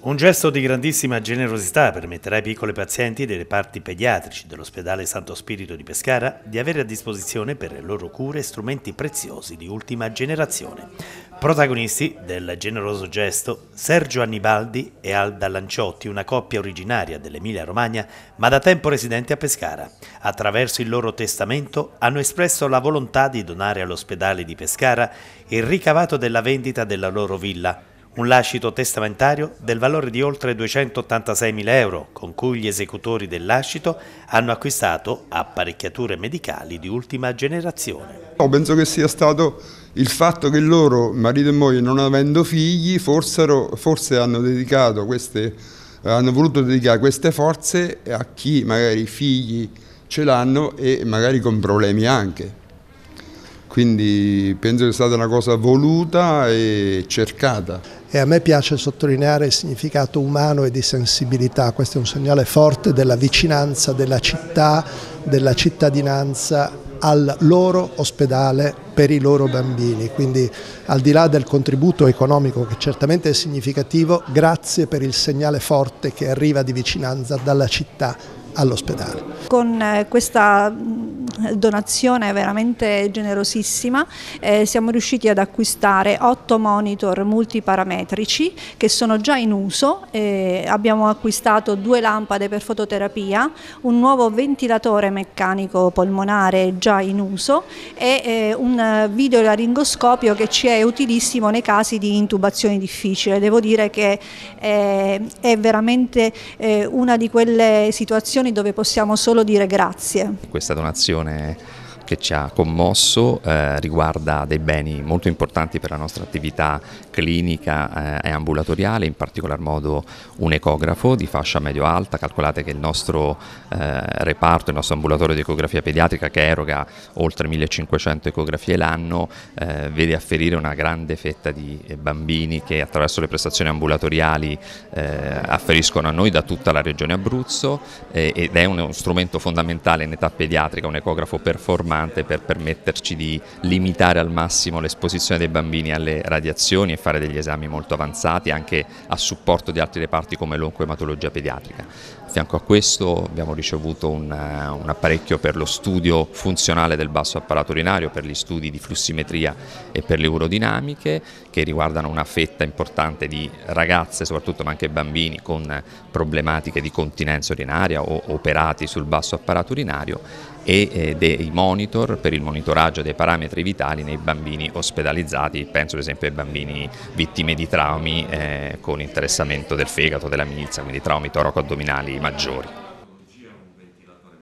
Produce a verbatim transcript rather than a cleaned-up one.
Un gesto di grandissima generosità permetterà ai piccoli pazienti dei reparti pediatrici dell'ospedale Santo Spirito di Pescara di avere a disposizione per le loro cure strumenti preziosi di ultima generazione. Protagonisti del generoso gesto Sergio Annibaldi e Alda Lanciotti, una coppia originaria dell'Emilia-Romagna ma da tempo residente a Pescara. Attraverso il loro testamento hanno espresso la volontà di donare all'ospedale di Pescara il ricavato della vendita della loro villa, un lascito testamentario del valore di oltre duecentottantaseimila euro, con cui gli esecutori del lascito hanno acquistato apparecchiature medicali di ultima generazione. No, penso che sia stato il fatto che loro, marito e moglie, non avendo figli, forse, forse hanno, dedicato queste, hanno voluto dedicare queste forze a chi magari figli ce l'hanno e magari con problemi anche. Quindi penso che sia stata una cosa voluta e cercata. E a me piace sottolineare il significato umano e di sensibilità. Questo è un segnale forte della vicinanza della città, della cittadinanza al loro ospedale per i loro bambini. Quindi al di là del contributo economico, che certamente è significativo, grazie per il segnale forte che arriva di vicinanza dalla città all'ospedale. Con questa donazione veramente generosissima eh, siamo riusciti ad acquistare otto monitor multiparametrici che sono già in uso, eh, abbiamo acquistato due lampade per fototerapia, un nuovo ventilatore meccanico polmonare già in uso e eh, un videolaringoscopio che ci è utilissimo nei casi di intubazione difficile. Devo dire che eh, è veramente eh, una di quelle situazioni dove possiamo solo dire grazie. Questa donazione che ci ha commosso eh, riguarda dei beni molto importanti per la nostra attività clinica eh, e ambulatoriale, in particolar modo un ecografo di fascia medio-alta. Calcolate che il nostro eh, reparto, il nostro ambulatorio di ecografia pediatrica, che eroga oltre millecinquecento ecografie l'anno, eh, vede afferire una grande fetta di bambini che attraverso le prestazioni ambulatoriali eh, afferiscono a noi da tutta la regione Abruzzo eh, ed è uno strumento fondamentale in età pediatrica, un ecografo performante per permetterci di limitare al massimo l'esposizione dei bambini alle radiazioni e fare degli esami molto avanzati anche a supporto di altri reparti come l'oncoematologia pediatrica. A fianco a questo abbiamo ricevuto un, un apparecchio per lo studio funzionale del basso apparato urinario, per gli studi di flussimetria e per le urodinamiche, che riguardano una fetta importante di ragazze soprattutto ma anche bambini con problematiche di continenza urinaria o operati sul basso apparato urinario, e dei monitor per il monitoraggio dei parametri vitali nei bambini ospedalizzati, penso ad esempio ai bambini vittime di traumi eh, con interessamento del fegato, della milza, quindi traumi toraco-addominali maggiori.